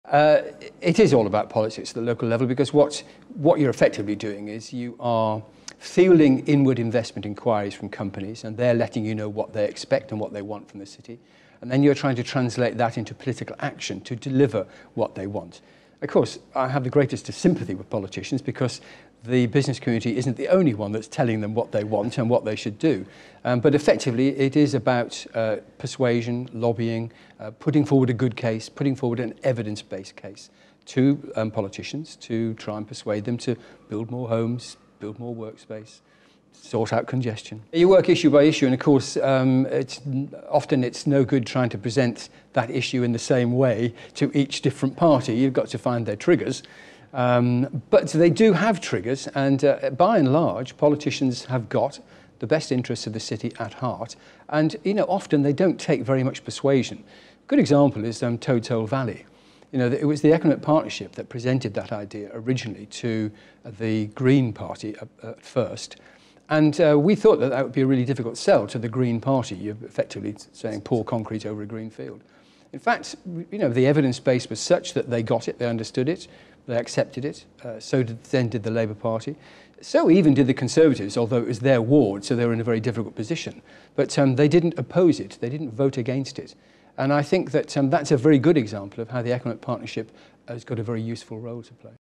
It is all about politics at the local level, because what you're effectively doing is you are fielding inward investment inquiries from companies, and they're letting you know what they expect and what they want from the city. And then you're trying to translate that into political action to deliver what they want. Of course, I have the greatest of sympathy with politicians, because the business community isn't the only one that's telling them what they want and what they should do. But effectively, it is about persuasion, lobbying, putting forward a good case, putting forward an evidence-based case to politicians to try and persuade them to build more homes, build more workspace, sort out congestion. You work issue by issue, and of course, often it's no good trying to present that issue in the same way to each different party. You've got to find their triggers. But they do have triggers, and by and large, politicians have got the best interests of the city at heart. And, often they don't take very much persuasion. A good example is Toad Valley. It was the Economic Partnership that presented that idea originally to the Green Party at first. And we thought that would be a really difficult sell to the Green Party. You're effectively saying pour concrete over a green field. In fact, the evidence base was such that they got it, they understood it, they accepted it, so then did the Labour Party. So even did the Conservatives, although it was their ward, so they were in a very difficult position. But they didn't oppose it, they didn't vote against it. And I think that that's a very good example of how the Economic Partnership has got a very useful role to play.